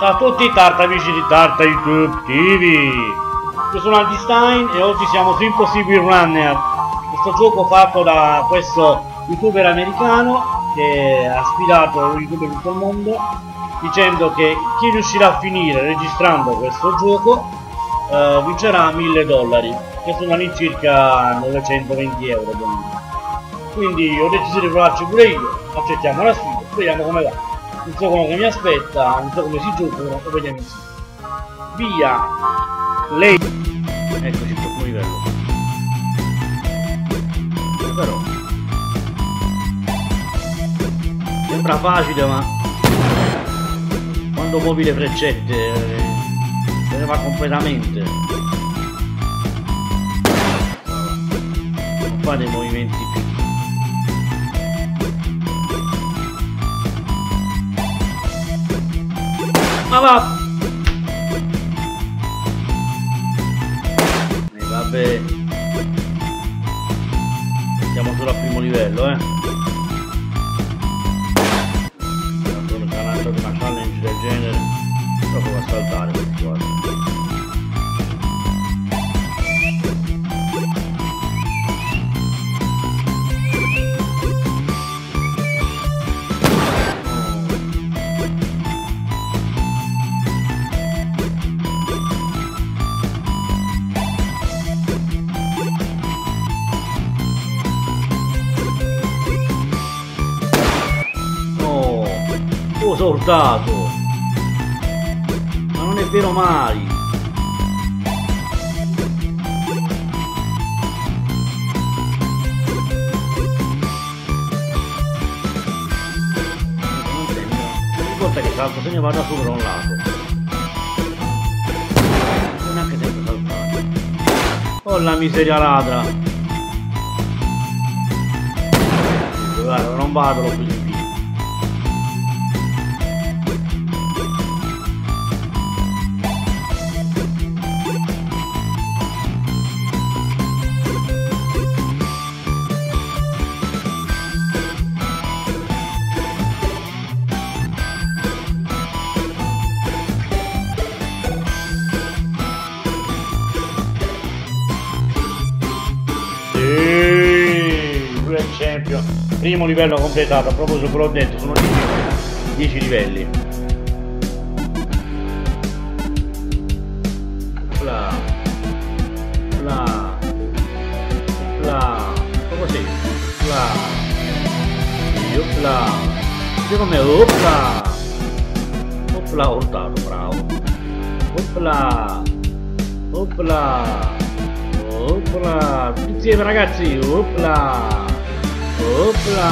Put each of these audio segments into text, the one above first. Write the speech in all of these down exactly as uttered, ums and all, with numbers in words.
Ciao a tutti, Tarta amici di Tarta YouTube T V. Io sono Aldistain e oggi siamo su Impossible Runner, questo gioco fatto da questo youtuber americano che ha sfidato un youtuber di tutto il mondo dicendo che chi riuscirà a finire registrando questo gioco eh, vincerà mille dollari, che sono all'incirca novecentoventi euro. Quindi ho deciso di provarci pure io, accettiamo la sfida, vediamo come va. Non so quello che mi aspetta, non so come si gioca, lo vediamo insieme. Via! Lei! Eccoci al primo livello. Però sembra facile, ma quando muovi le freccette eh, se ne va completamente. Non fa dei movimenti più. Ma va! E vabbè, siamo solo al primo livello, eh. Sono canale di una challenge del genere, proprio da saltare questi qua. Sono urtato, ma non è vero mai. Non sembra, ogni volta che salto se ne vado solo da un lato, non neanche sempre saltare. Oh la miseria ladra, guarda, non vado lo più di più. Champion, primo livello completato. A proposito, ve l'ho detto, sono dieci livelli. Là, là, là, come sei? Là, là, secondo me, opla, opla, ho urtato, bravo, opla, opla, opla, tutti insieme ragazzi, opla. Opla,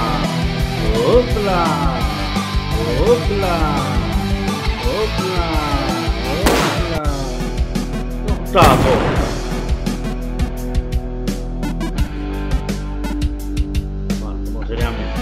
opla, opla, opla, opla. Bravo. Guarda, seriamente.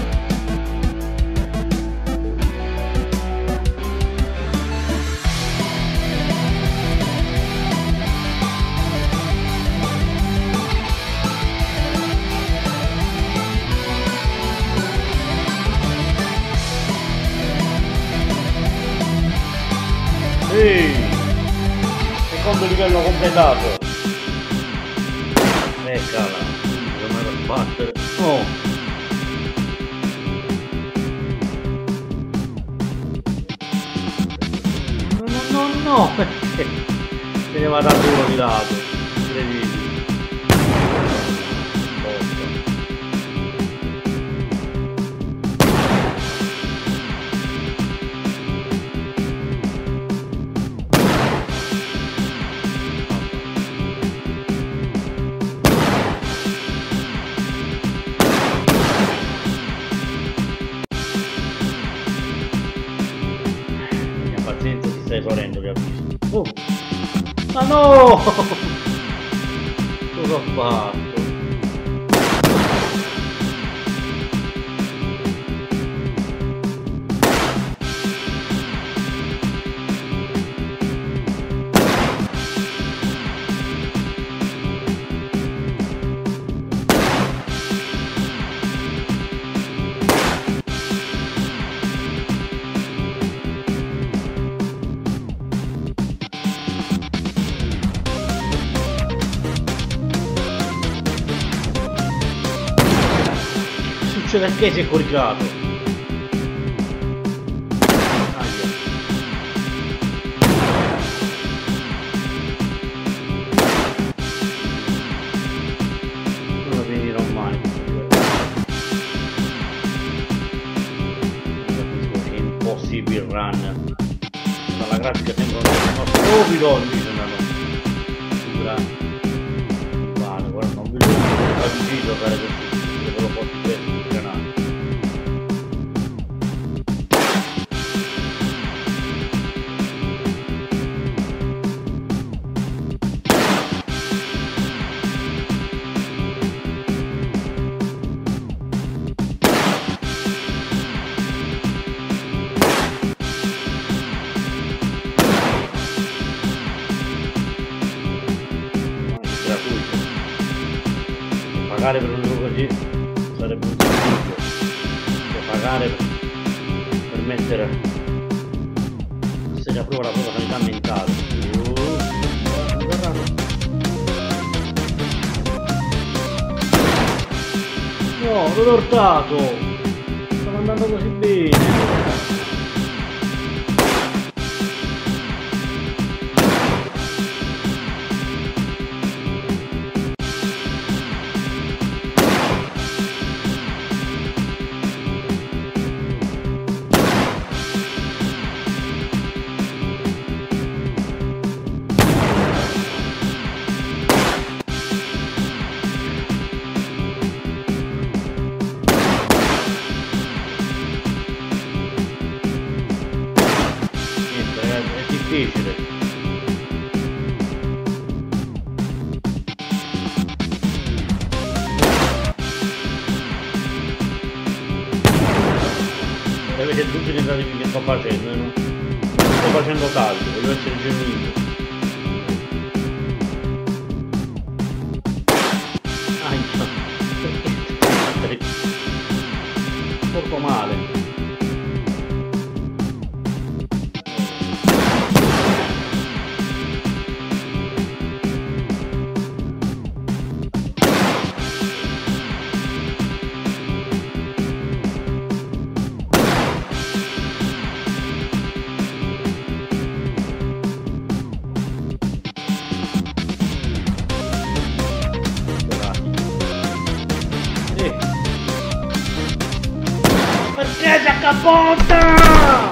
Ehi, secondo livello completato. Eccala, non era sbattere. Oh. No, no, no, no, perché se ne va da solo di lato. Incredibile. Pazienza, si sta esaurendo, che avviso. Oh. Ma no! Cosa ho fatto? Perché si è coricato? Aia. Non lo finirò mai. Non capisco che è impossibile run. La grafica sembra uno stupido, invece no. Sicura. Vale, guarda, non vedo che è difficile fare questo, dove lo porti questo sul canale. Pagare per un gioco così sarebbe un servizio, cioè pagare per, per mettere a seria prova la propria sanità mentale. No, l'ho tortato, stavo andando così bene. Difficile. E avete tutti i tentativi che sto facendo, no? Non sto facendo tagli, voglio essere genuino. Aia, perché? Porto male. Perché si accappotta?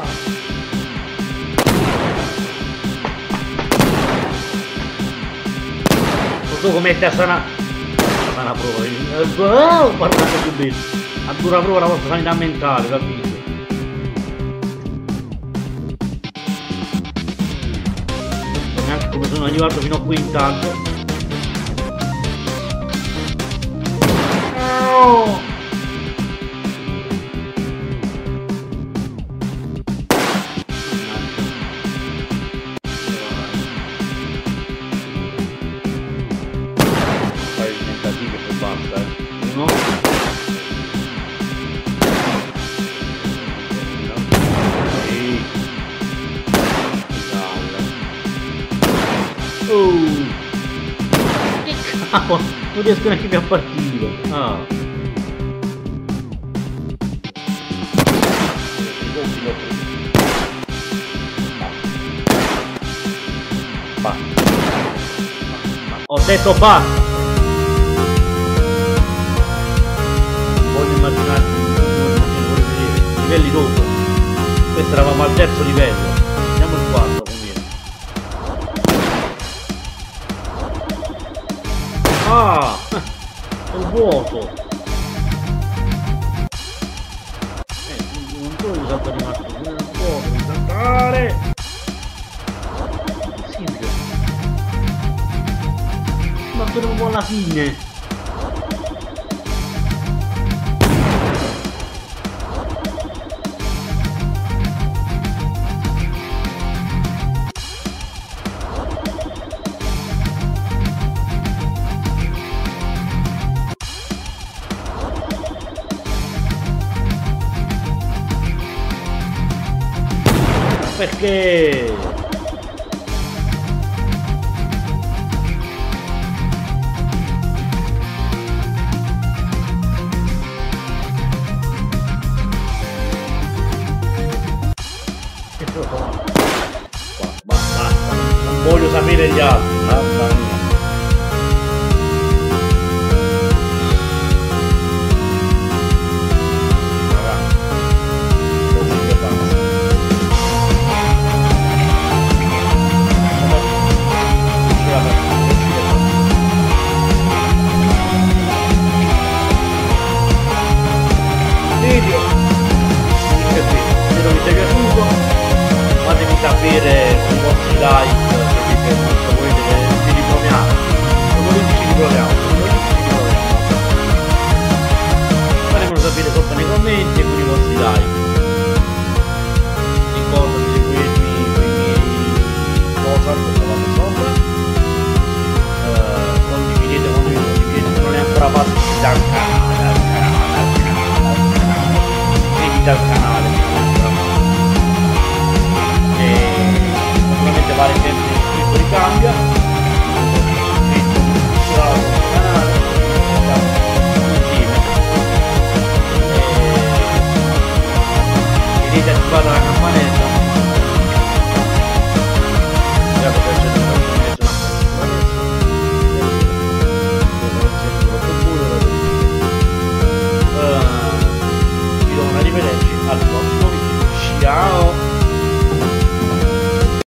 Non so come mette a sana sana prova. Oh, guardate che bello. A dura prova la vostra sanità mentale, capito? Non so neanche come sono arrivato fino a qui intanto. Oh! Basta, eh. Uno. Sì. Oh. Che cavolo, non riesco neanche più a partire. Ah. Basta. Ho detto basta. Immaginate i livelli dopo. Questo eravamo al terzo livello. Vediamo il quarto com'era. Ah, è il vuoto. Eh, non so che salto rimasto, è il vuoto, devi saltare. Possibile. Ma per un po' alla fine. Perché? basta, basta, non voglio sapere gli altri, mamma mia. Sapere con i vostri like se dite molto volete che ci riproviamo, non lo ci riproviamo, non lo ci riproviamo, faremelo sapere sotto nei commenti e con i vostri like. Ricordo di seguirmi sui miei social che trovate sopra, uh, condividete con me, condividete se non è ancora fatto, iscrivetevi al canale, al canale, al canale, al canale, iscrivetevi al canale. Fare sempre iscritto di cambia, iscritto sul canale, insieme e vedete attivata la campanella, già che c'è una vi do una rivederci al prossimo video, ciao!